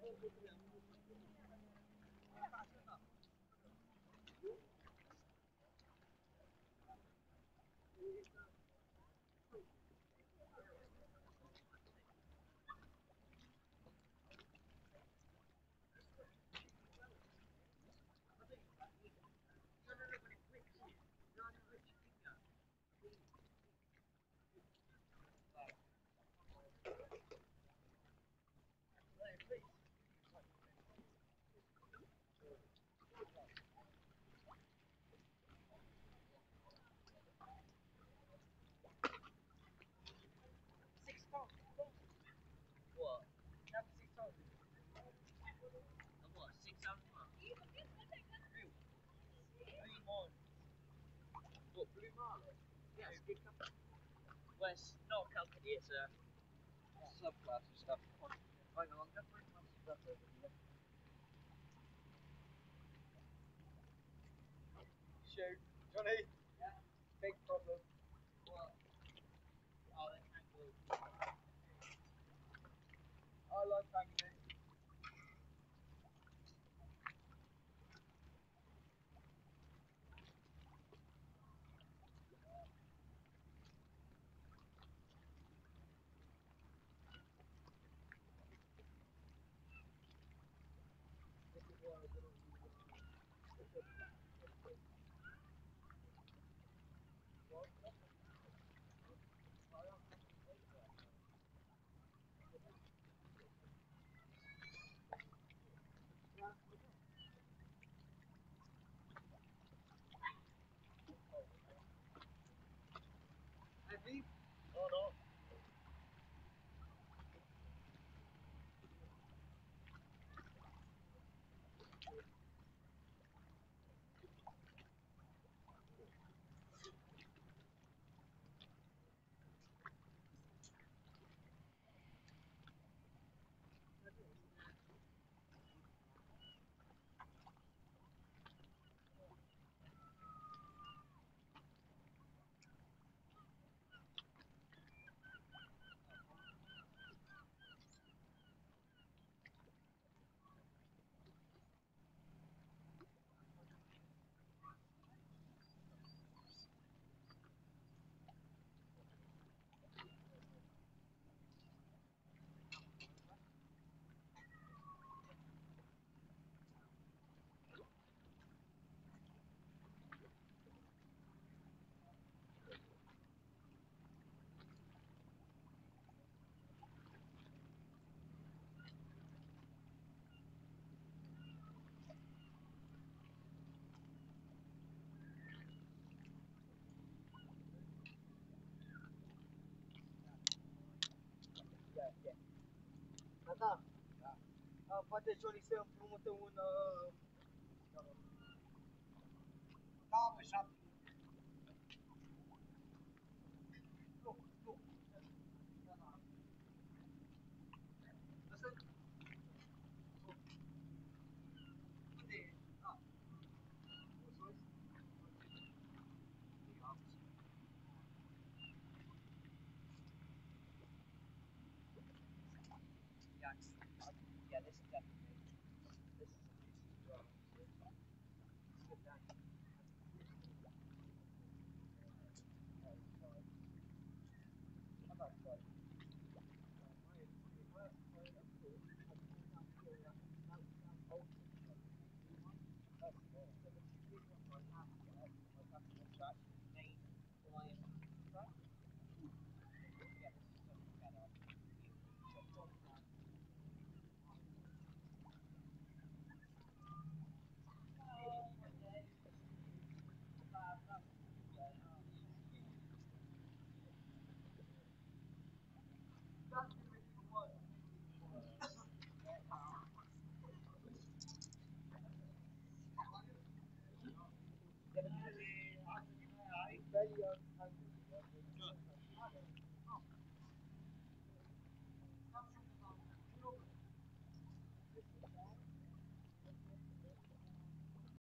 What? That's 6,000. And what? 6,000? Real? 3 months. What, Blue Marlin? Yeah, it's good company. Well, it's not a company, it's a subclass and stuff. Hang on, I'm going to bring my stuff over here. Shoot. Johnny? Yeah? Big problem. What? Oh, they can't go. I like hanging it. This is why I don't use heavy? Oh no. Yeah. Nada. Pada Johnny saya promotor Calma, chato. Yeah, this is definitely. This is a piece as well. It's good down.